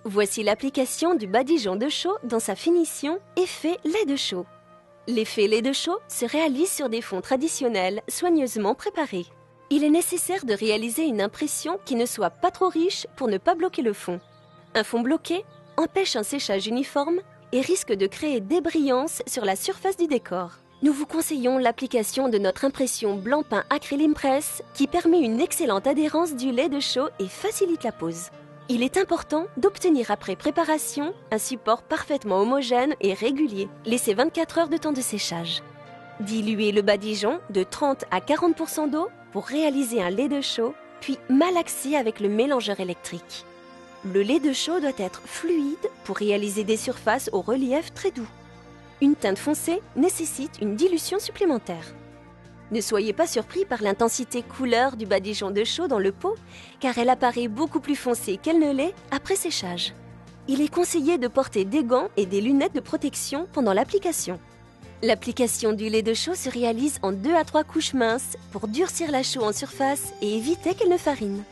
Voici l'application du badigeon de chaux dans sa finition effet lait de chaux. L'effet lait de chaux se réalise sur des fonds traditionnels soigneusement préparés. Il est nécessaire de réaliser une impression qui ne soit pas trop riche pour ne pas bloquer le fond. Un fond bloqué empêche un séchage uniforme et risque de créer des brillances sur la surface du décor. Nous vous conseillons l'application de notre impression blanc peint Acryl Impress qui permet une excellente adhérence du lait de chaux et facilite la pose. Il est important d'obtenir après préparation un support parfaitement homogène et régulier. Laissez 24 heures de temps de séchage. Diluez le badigeon de 30 à 40% d'eau pour réaliser un lait de chaux, puis malaxer avec le mélangeur électrique. Le lait de chaux doit être fluide pour réaliser des surfaces au relief très doux. Une teinte foncée nécessite une dilution supplémentaire. Ne soyez pas surpris par l'intensité couleur du badigeon de chaux dans le pot, car elle apparaît beaucoup plus foncée qu'elle ne l'est après séchage. Il est conseillé de porter des gants et des lunettes de protection pendant l'application. L'application du lait de chaux se réalise en 2 à 3 couches minces pour durcir la chaux en surface et éviter qu'elle ne farine.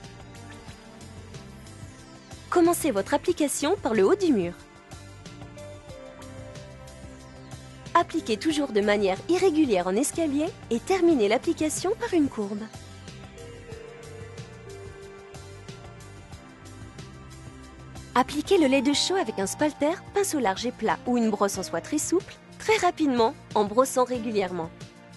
Commencez votre application par le haut du mur. Appliquez toujours de manière irrégulière en escalier et terminez l'application par une courbe. Appliquez le lait de chaux avec un spalter, pinceau large et plat ou une brosse en soie très souple, très rapidement en brossant régulièrement.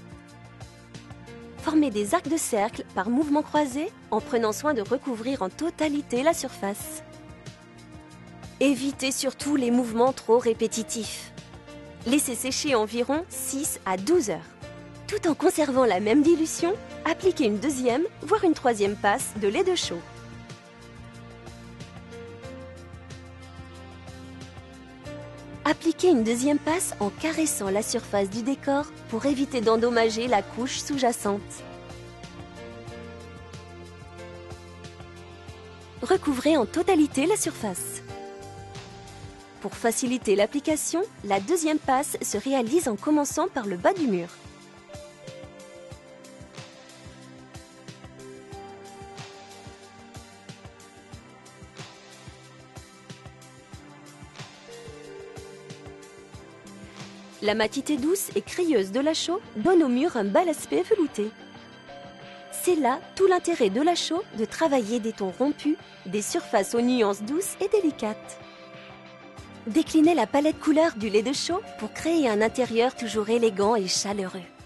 Formez des arcs de cercle par mouvement croisé en prenant soin de recouvrir en totalité la surface. Évitez surtout les mouvements trop répétitifs. Laissez sécher environ 6 à 12 heures. Tout en conservant la même dilution, appliquez une deuxième, voire une troisième passe de lait de chaux. Appliquez une deuxième passe en caressant la surface du décor pour éviter d'endommager la couche sous-jacente. Recouvrez en totalité la surface. Pour faciliter l'application, la deuxième passe se réalise en commençant par le bas du mur. La matité douce et crayeuse de la chaux donne au mur un bel aspect velouté. C'est là tout l'intérêt de la chaux de travailler des tons rompus, des surfaces aux nuances douces et délicates. Déclinez la palette couleur du lait de chaux pour créer un intérieur toujours élégant et chaleureux.